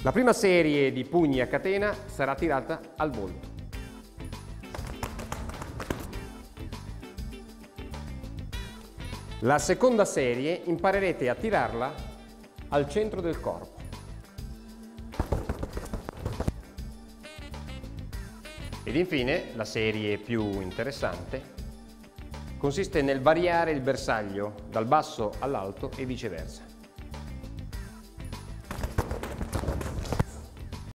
La prima serie di pugni a catena sarà tirata al volto. La seconda serie imparerete a tirarla al centro del corpo. Ed infine, la serie più interessante consiste nel variare il bersaglio dal basso all'alto e viceversa.